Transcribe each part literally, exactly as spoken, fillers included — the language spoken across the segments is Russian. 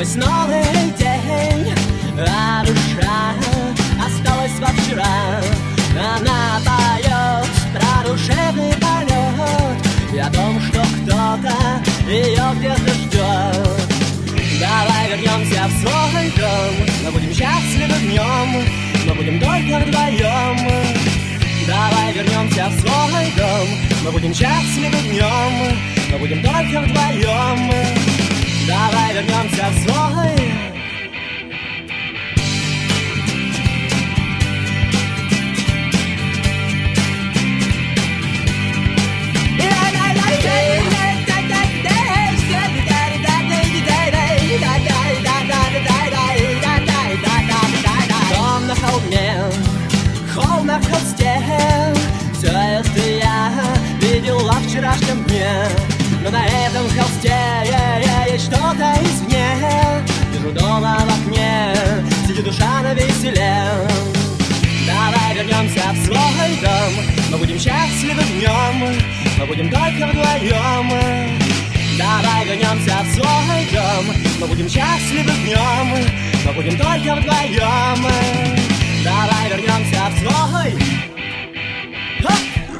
Сквозь новый день, а душа осталась во вчера. Она поет про душевный полет и о том, что кто-то ее где-то ждет. Давай вернемся в свой дом, мы будем счастливы в нем, мы будем только вдвоем. Давай вернемся в свой дом, мы будем счастливы в нем, мы будем только вдвоем. Давай вернемся в свой. Дом на холме, холм на холсте, все это я видела в вчерашнем дне. Но на этом холсте есть что-то извне. Вижу дома в окне, сидит душа на веселе. Давай вернемся в свой дом, мы будем счастливы в нем, мы будем только вдвоем. Давай вернемся в свой дом, мы будем счастливы в нем, мы будем только вдвоем. Давай вернемся в свой. Ха!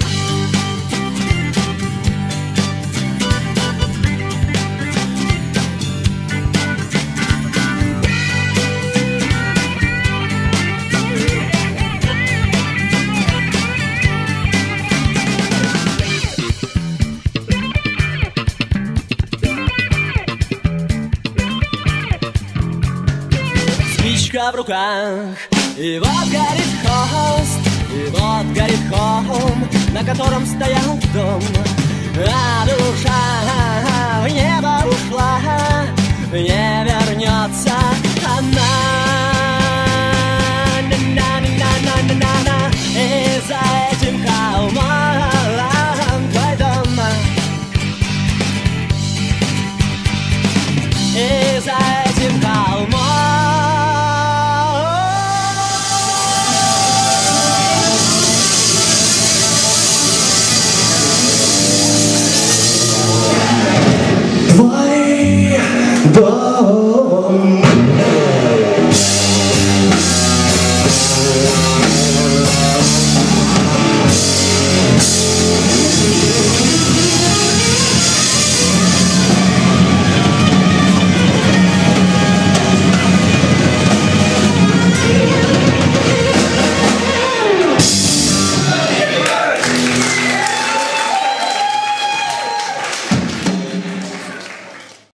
В руках, и вот горит холст, и вот горит холм, на котором стоял дом. А